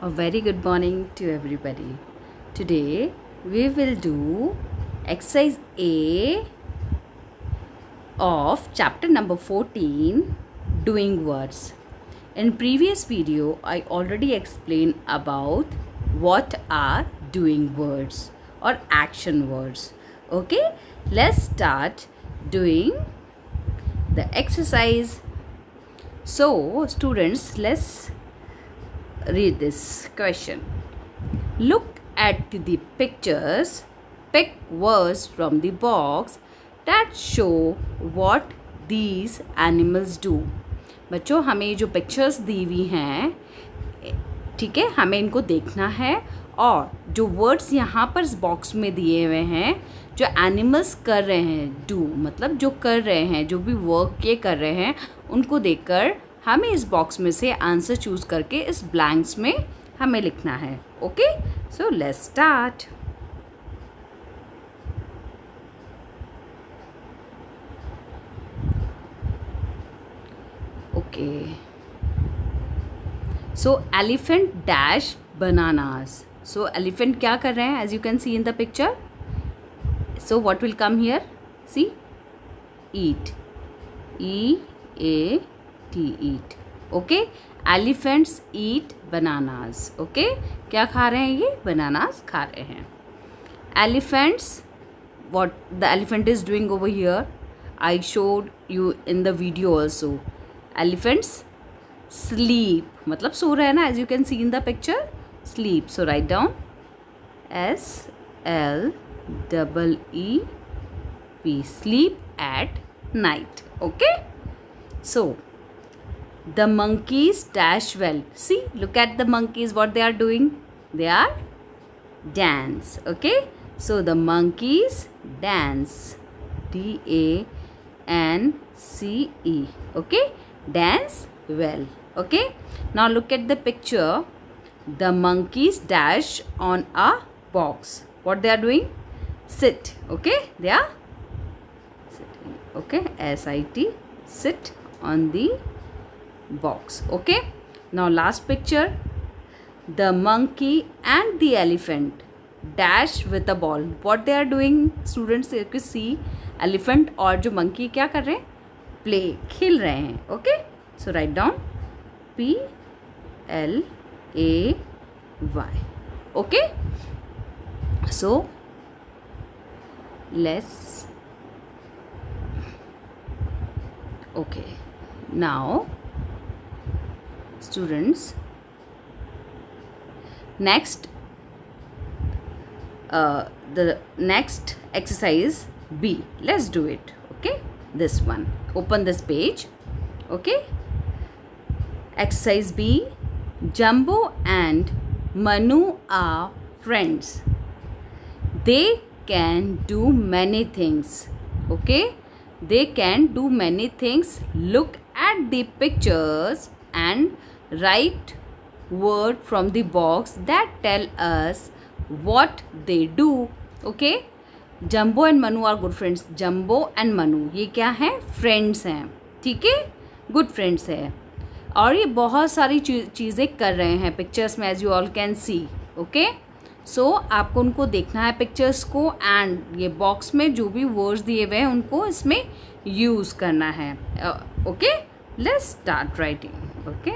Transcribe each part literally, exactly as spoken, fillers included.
A very good morning to everybody. Today we will do exercise A of chapter number fourteen, doing words. In previous video I already explained about what are doing words or action words. Okay, let's start doing the exercise. So students, let's read this question. Look at the pictures. Pick words from the box that show what these animals do. बच्चों, हमें जो pictures दी हुई हैं, ठीक है, हमें इनको देखना है और जो वर्ड्स यहाँ पर इस बॉक्स में दिए हुए हैं, जो एनिमल्स कर रहे हैं, डू मतलब जो कर रहे हैं, जो भी वर्क ये कर रहे हैं, उनको देखकर हमें इस बॉक्स में से आंसर चूज़ करके इस ब्लैंक्स में हमें लिखना है. Okay, so let's start. Okay, so elephant dash bananas. So elephant क्या कर रहे हैं, as you can see in the picture. So what will come here, see, eat, E A T, eat. Okay, elephants eat bananas. Okay, क्या खा रहे हैं ये, bananas खा रहे हैं. Elephants, what the elephant is doing over here, I showed you in the video also. Elephants sleep, मतलब सो रहे हैं ना, as you can see in the picture, sleep. So write down S L double E P, sleep at night. Okay, so the monkeys dash well. See, look at the monkeys, what they are doing, they are dance. Okay, so the monkeys dance, D A N C E. Okay, dance well. Okay, now look at the picture. The monkeys dash on a box. What they are doing, sit. Okay, they are sitting. Okay, S I T, sit on the box. Okay, now last picture, the monkey and the elephant dash with a ball. What they are doing, students, you can see elephant और जो monkey क्या कर रहे हैं, play, खेल रहे हैं. Okay, so write down P L A Y. Okay, so let's, okay, now students, next uh, the next exercise B, let's do it. Okay, this one, open this page. Okay, exercise B, Jumbo and Manu are friends. They can do many things. Okay, they can do many things. Look at the pictures and write word from the box that tell us what they do. Okay, Jumbo and Manu are good friends. Jumbo and Manu ये क्या है, friends हैं. ठीक है, good friends है और ये बहुत सारी चीज़ें कर रहे हैं पिक्चर्स में, as you all can see. Okay, so आपको उनको देखना है पिक्चर्स को एंड ये बॉक्स में जो भी वर्ड्स दिए हुए हैं उनको इसमें यूज़ करना है. Okay, let's start writing. Okay,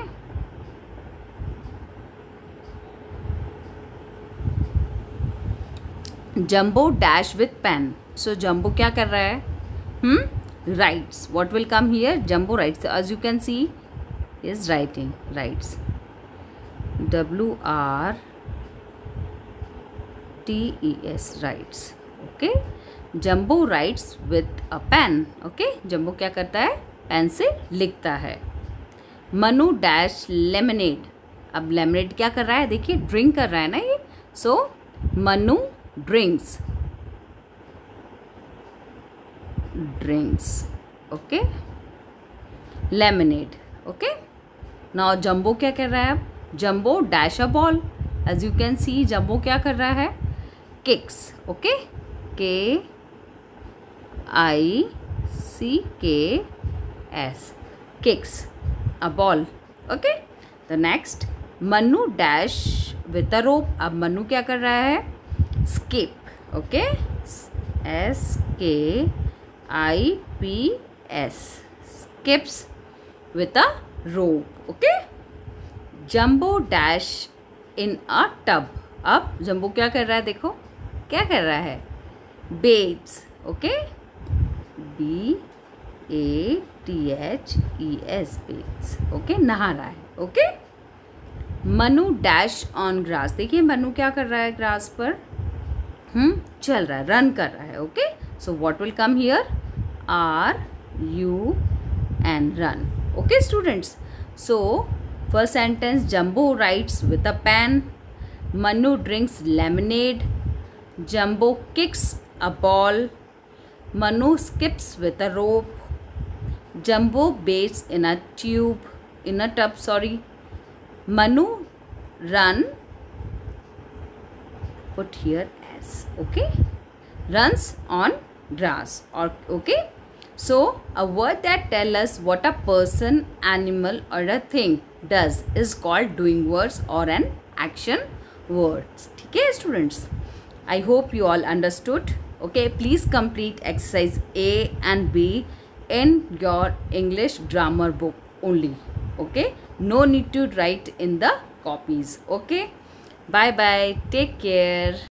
Jumbo dash with pen. So Jumbo क्या कर रहा है, hmm writes. What will come here, Jumbo writes. As you can see, is writing, writes, W R T E S, writes. Okay, Jumbo writes with a pen. Okay, Jumbo क्या करता है, pen से लिखता है. Manu dash lemonade. अब lemonade क्या कर रहा है, देखिए ड्रिंक कर रहा है ना ये. So Manu drinks, drinks. Okay, lemonade. Okay, now Jumbo क्या कर रहा है, अब Jumbo dash a ball. As you can see, Jumbo क्या कर रहा है, किक्स. ओके, के I C K S, kicks a ball. Okay, the next Manu dash with a rope. अब मनु क्या कर रहा है? Skip. Okay, S K I P S, skips with a rope. Okay. Jumbo dash in a tub. अब Jumbo क्या कर रहा है? देखो क्या कर रहा है? Bathes. Okay, B A T H E S, bathes. Okay, नहा रहा है. ओके. Manu dash on grass. देखिए मनु क्या कर रहा है? ग्रास पर हम्म चल रहा है, रन कर रहा है. Okay, so what will come here? R U N, run. Okay students, so first sentence, Jumbo writes with a pen. Manu drinks lemonade. Jumbo kicks a ball. Manu skips with a rope. Jumbo bathes in a tube, in a tub, sorry. Manu run, put here as, okay, runs on grass, or okay. So a word that tell us what a person, animal or a thing does is called doing words or an action words. ठीक है students, I hope you all understood. Okay, please complete exercise A and B in your English grammar book only. Okay, no need to write in the copies. Okay, bye bye, take care.